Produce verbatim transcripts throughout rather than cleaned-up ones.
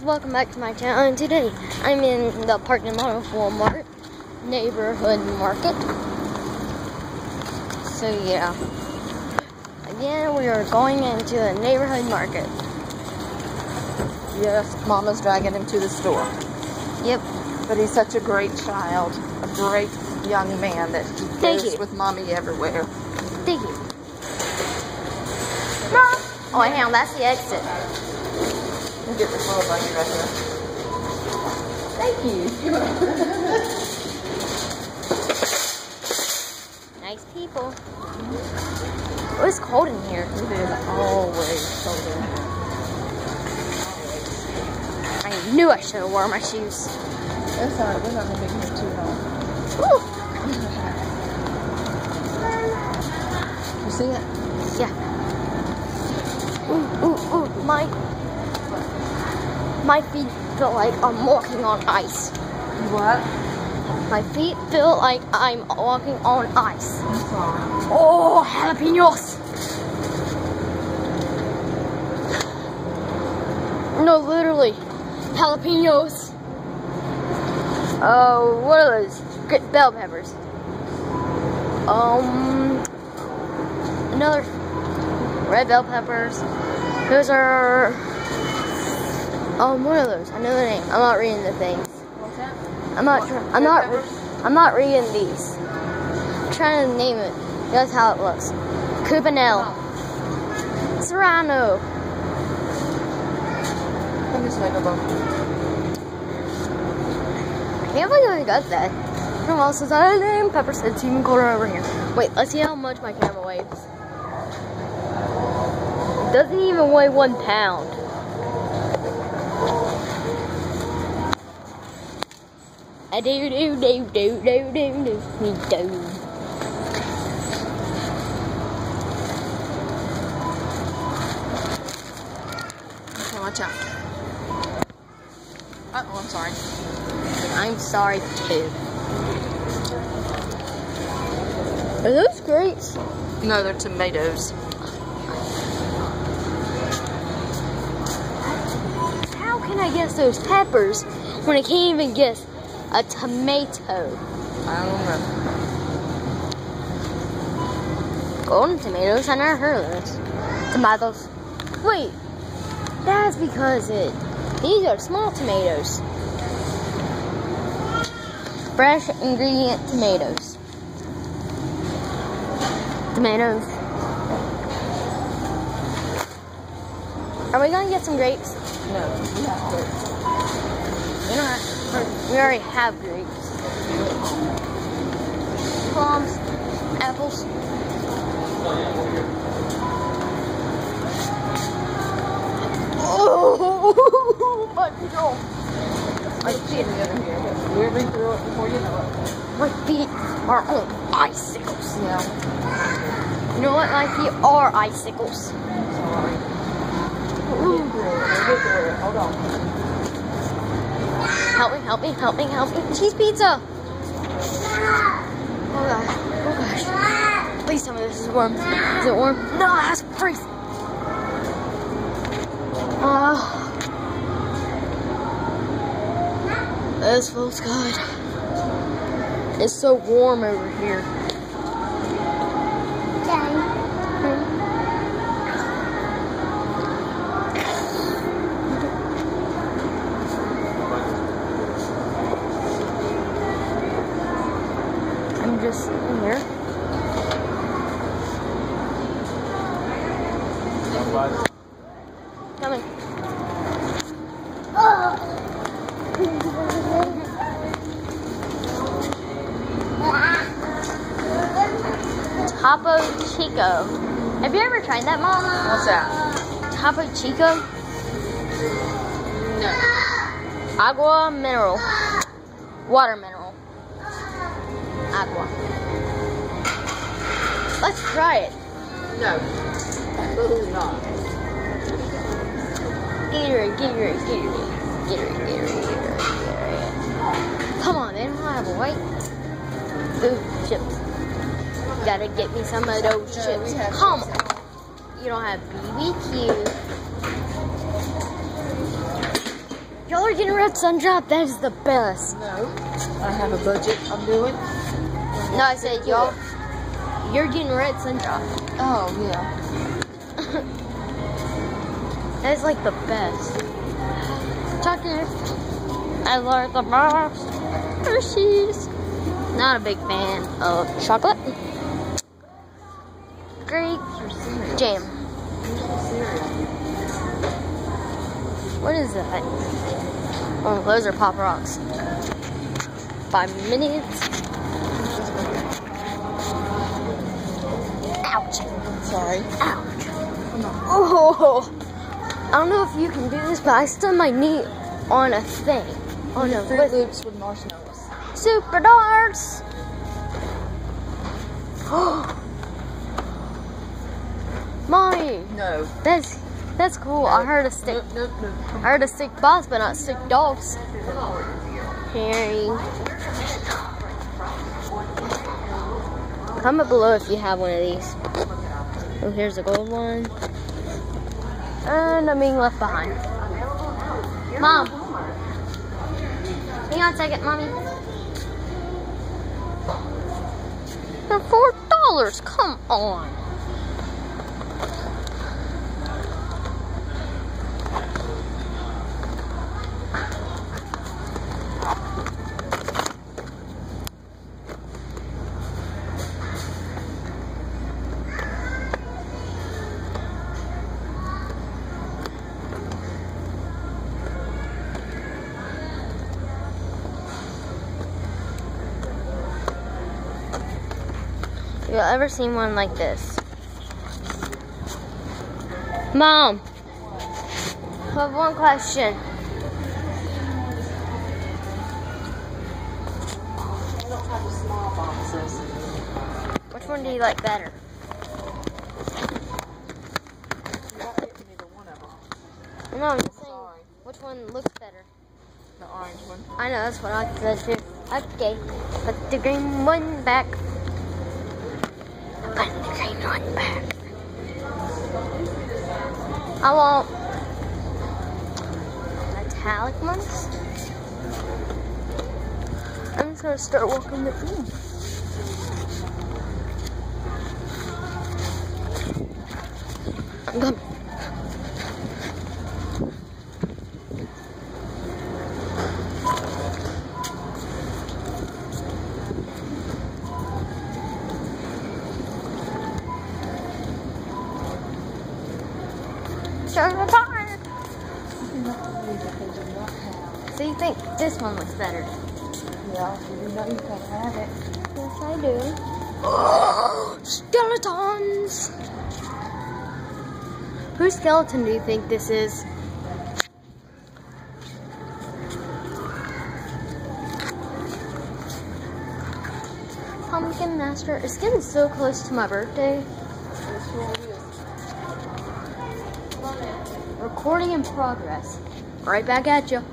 welcome back to my channel, and today I'm in the parking lot of Walmart neighborhood market. So yeah, again we are going into a neighborhood market. Yes, Mama's dragging him to the store. Yep. But he's such a great child, a great young man that he Thank goes you. with Mommy everywhere. Thank you. Mom! Oh, hang on, that's the exit. We'll get this little buggy right here. Thank you. Nice people. Oh, it's cold in here. It is always cold in here. I knew I should have worn my shoes. That's alright, we're not going to be here too long. Woo! You see it? Yeah. Ooh, ooh, ooh, my, my feet feel like I'm walking on ice. What? My feet feel like I'm walking on ice. I'm sorry. Oh, jalapenos! No, literally, jalapenos. Oh, what are those? Good bell peppers. Um, another red bell peppers. Those are, um, what are those? I know the name. I'm not reading the things. What's that? I'm not. What? Tr I'm not. Red I'm not reading these. I'm trying to name it. That's how it looks. Cubanelle. Serrano. Come this way, Bobo. I can't believe I got that. Everyone else says, I name Pepper said it's even colder over here. Wait, let's see how much my camera weighs. It doesn't even weigh one pound. I do do do do do do do do do. Okay, watch out. Uh oh, I'm sorry. I'm sorry too. Are those grapes? No, they're tomatoes. How can I guess those peppers when I can't even guess a tomato? I don't know. Golden tomatoes? I never heard of those. Tomatoes. Wait, that's because it. These are small tomatoes. Fresh ingredient tomatoes. Tomatoes. Are we gonna get some grapes? No, we have to. We don't have. We already have grapes. Plums, apples. Oh my God! My feet over here. We'll read through it before you know it. My feet are on icicles. Yeah. You know what? My feet are icicles. Sorry. We'll get through it. We'll get through it. Hold on. Help me, help me, help me, help me. Cheese pizza! Oh gosh, oh gosh. Please tell me this is warm. Is it warm? No, it has freeze. Oh. This feels good. It's so warm over here. I'm just sitting here. Coming. Topo Chico. Have you ever tried that, Mom? What's that? Topo Chico? No. Agua mineral. Water mineral. Agua. Let's try it. No. Absolutely not. Gatorade, Gatorade, Gatorade. Gatorade, Gatorade, Gatorade, Gatorade. Come on, they don't have white food chips. Gotta get me some of those No, chips. we have Come chips. on. You don't have B B Q. freaking red sun drop. That is the best. No, I have a budget I'm doing. No, I said y'all. You're getting red sun drop. Oh, yeah. That's like the best. Chocolate. I like the best. Hershey's. Not a big fan of chocolate. Great jam. What is that? Oh, those are Pop Rocks. Five minutes. Ouch. Sorry. Ouch. Oh. I don't know if you can do this, but I stunned my knee on a thing. On a Fruit Loops with marshmallows. Super darts. Mommy, No. that's that's cool. I heard a stick. Nope, nope, nope. I heard a stick boss, but not stick dogs. Harry, comment below if you have one of these. Oh, here's a gold one, and I'm being left behind. Mom, hang on a second, mommy. For four dollars, come on. Have you ever seen one like this? Mom, I have one question. I don't have the small boxes. Which one do you like better? You're not getting either one of them. No, I'm just saying, Sorry. which one looks better? The orange one. I know, that's what I said too. Okay, put the green one back. Put the green one back. I want metallic ones. I'm just gonna start walking the room. I'm coming. Sugar time. So you think this one looks better? Yeah, you know you can have it. Yes, I do. Oh, skeletons! Whose skeleton do you think this is? Pumpkin Master. It's getting so close to my birthday. Recording in progress. Right back at you.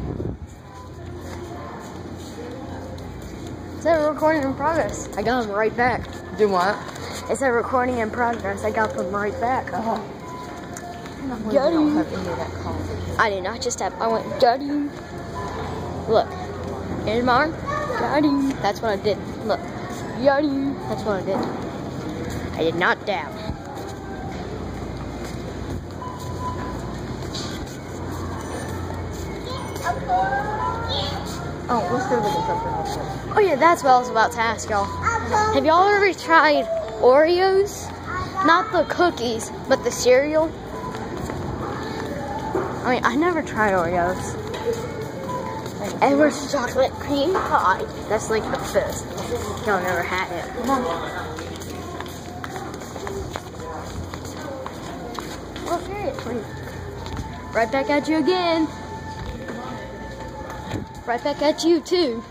It said recording in progress. I got them right back. Do what? It said recording in progress. I got them right back. Uh-huh. I Got don't him. have any of that coffee. I did not just tap. I went, got him. Look. Here's my arm. Got him. That's what I did. Look. Got him. That's what I did. I did not dab. Oh, let's go look at something else. Oh yeah, that's what I was about to ask y'all. Have y'all ever tried Oreos? Not the cookies, but the cereal? I mean, I never tried Oreos. Edward's chocolate cream pie. That's like the best. Y'all never had it. Come on. Oh, seriously. Right back at you again. Right back at you too.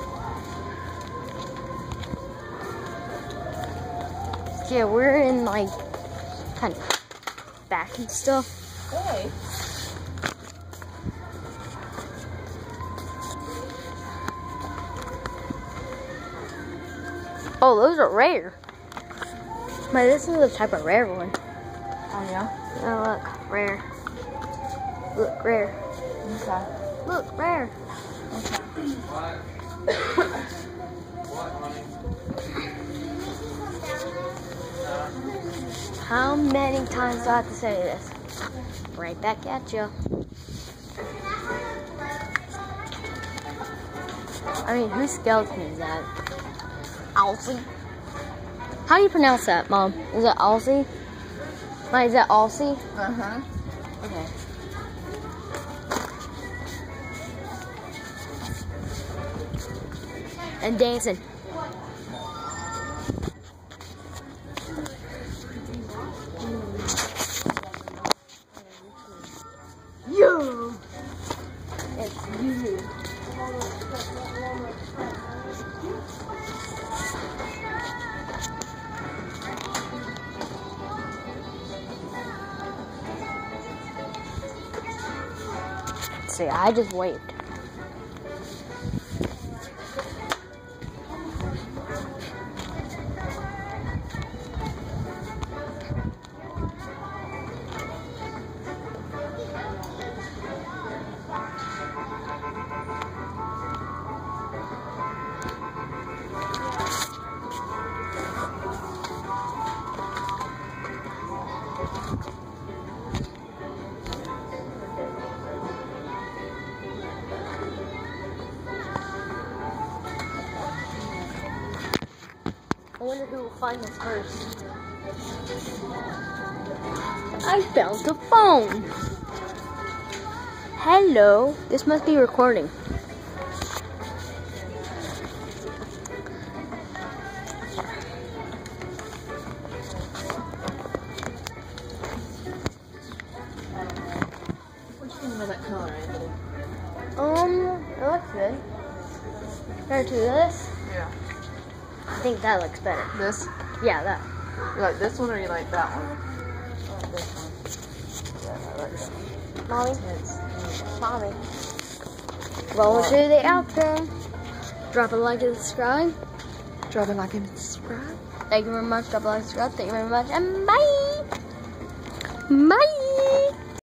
Yeah, we're in like kind of back and stuff. Hey. Oh, those are rare. But this is a type of rare one. Oh, yeah? Oh, look, rare. Look, rare. Okay. Look, rare. How many times do I have to say this? Right back at you. I mean, whose skeleton is that? Alcy? How do you pronounce that, Mom? Is it Alcy? Like, is that Alcy? Uh-huh. Okay. And dancing. Yo! It's you. See, I just waved. I wonder who will find this first. I found the phone. Hello. This must be recording. What do you think about that color, Anthony? Um, it looks good. Compared to this, Yeah. I think that looks better. This? Yeah, that. You like this one or you like that one? I like this one. Yeah, that looks Mommy, intense. mommy. Roll to the outro. Drop a like and subscribe. Drop a like and subscribe. Thank you very much. Drop a like and subscribe. Thank you very much. And bye. Bye.